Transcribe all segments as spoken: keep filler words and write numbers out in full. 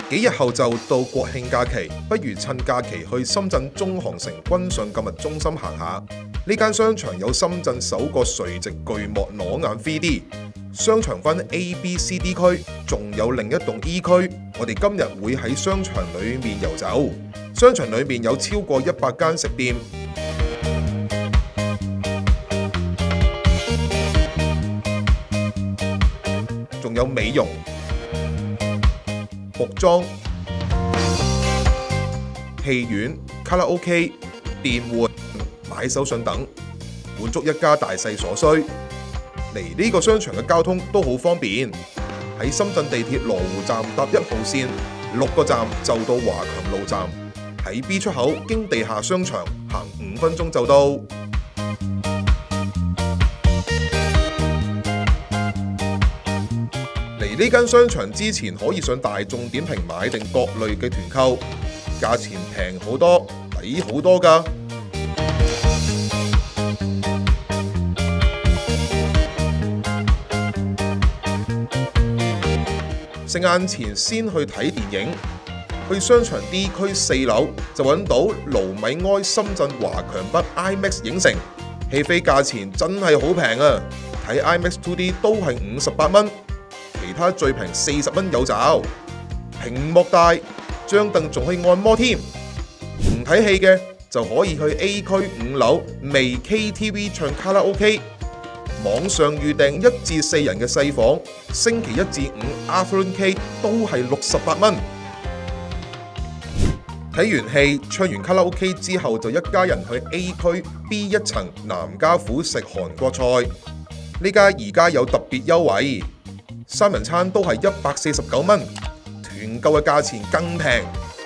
幾日後就到國慶假期，不如趁假期去深圳中航城君上購物中心行下。呢間商場有深圳首個垂直巨幕裸眼 三 D。商場分 A、B、C、D 區，仲有另一棟 E 區。我哋今日會喺商場裏面遊走。商場裏面有超過一百間食店，仲有美容、服裝、戲院、卡拉 OK、電玩、買手信等，滿足一家大細所需。嚟呢個商場嘅交通都好方便，喺深圳地鐵羅湖站搭一號線，六個站就到華強路站。喺 B 出口經地下商場行五分鐘就到。嚟呢間商場之前可以上大眾點評買定各類嘅團購，價錢平好多，抵好多㗎。食晏前先去睇電影，去商場 D 區四樓就揾到盧米埃深圳華強北 IMAX 影城，戲飛價錢真係好平啊！睇 IMAX 二 D 都係五十八蚊，其他最平四十蚊有找。屏幕大，張凳仲可以按摩添。唔睇戲嘅就可以去 A 區五樓微 K T V 唱卡拉 OK。網上預訂一至四人嘅細房，星期一至五 Afternoon K 都係六十八蚊。睇完戲唱完卡拉 OK 之後，就一家人去 A 區 B 一層南家府食韓國菜。呢家而家有特別優惠，三人餐都係一百四十九蚊，團購嘅價錢更平。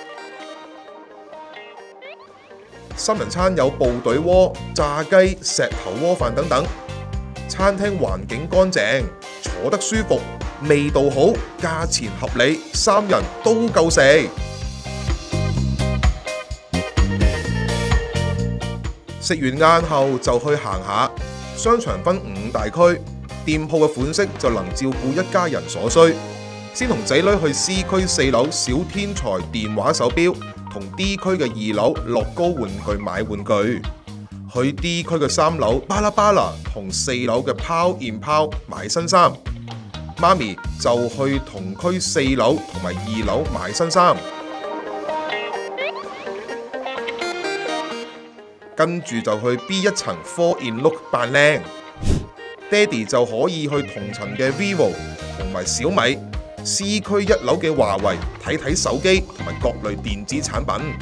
三人餐有部隊鍋、炸雞、石頭鍋飯等等。餐廳環境乾淨，坐得舒服，味道好，價錢合理，三人都夠食。食完晏後就去行下，商場分五大區，店鋪嘅款式就能照顧一家人所需。先同仔女去 C 區四樓小天才電話手錶，同 D 區嘅二樓樂高玩具買玩具。去 D 區嘅三樓巴拉巴拉同四樓嘅拋現拋買新衫，媽咪就去同區四樓同埋二樓買新衫，跟住就去 B 一層 Fall in Look 扮靚，爹哋就可以去同層嘅 Vivo 同埋小米，C 區一樓嘅華為睇睇手機同埋各類電子產品。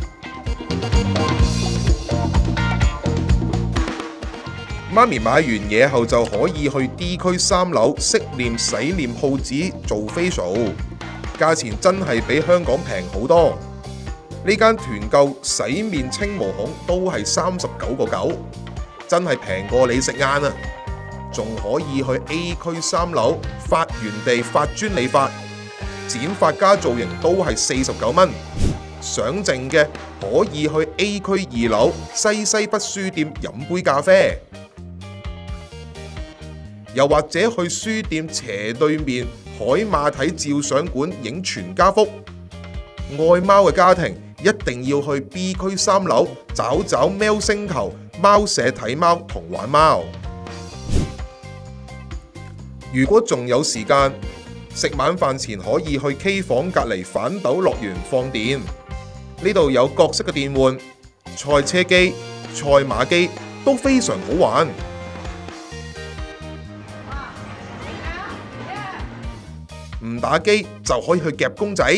媽咪買完嘢後就可以去 D 區三樓飾臉洗臉鋪子做 facial， 價錢真係比香港平好多。呢間團購洗面清毛孔都係三十九個九，真係平過你食晏啊！仲可以去 A 區三樓發源地發專理髮，剪髮加造型都係四十九蚊。想剩嘅可以去 A 區二樓西西弗書店飲杯咖啡。又或者去書店斜對面海馬體照相館影全家福。愛貓嘅家庭一定要去 B 區三樓找找喵星球貓舍睇貓同玩貓。如果仲有時間，食晚飯前可以去 K 房隔離反斗樂園放電，呢度有各式嘅電玩、賽車機、賽馬機都非常好玩。唔打機就可以去夾公仔。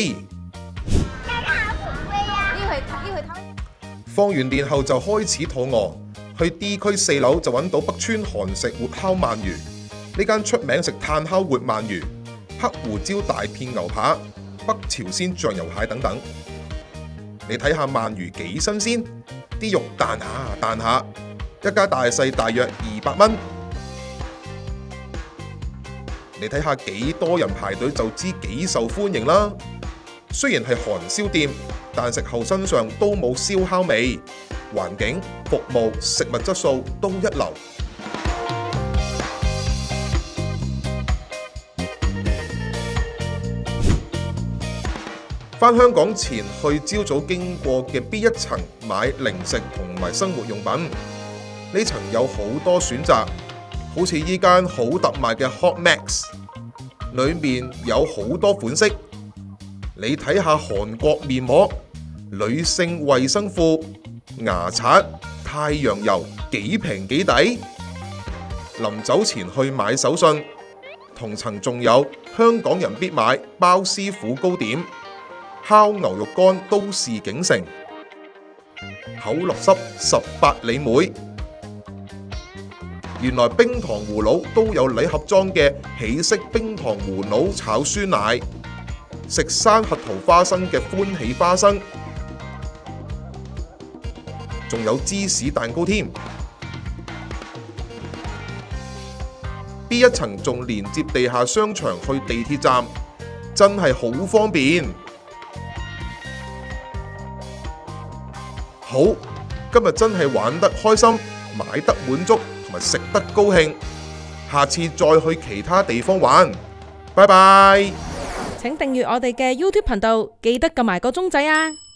放完電後就開始肚餓，去 D 區四樓就揾到北川韓食活烤鰻魚，呢間出名食炭烤活鰻魚、黑胡椒大片牛扒、北朝鮮醬油蟹等等。你睇下鰻魚幾新鮮，啲肉彈下彈下，一家大細大約二百蚊。你睇下幾多人排隊就知幾受歡迎啦。雖然係韓燒店，但食後身上都冇燒烤味，環境、服務、食物質素都一流。 返香港前去朝早經過嘅 B 一層買零食同埋生活用品，呢層有好多選擇，好似依間好特賣嘅 Hot Max， 裏面有好多款式。你睇下韓國面膜、女性衛生褲、牙刷、太陽油幾平幾抵。臨走前去買手信，同層仲有香港人必買包師傅糕點、烤牛肉乾都市景城、口立濕十八里妹。原來冰糖葫蘆都有禮盒裝嘅喜式冰糖葫蘆炒酸奶，食山核桃花生嘅歡喜花生，仲有芝士蛋糕添。B 一層仲連接地下商場去地鐵站，真係好方便。好，今日真係玩得開心，買得滿足，同埋食得高興。下次再去其他地方玩。拜拜。 請訂閱我哋嘅 YouTube 頻道，記得撳埋個鐘仔啊！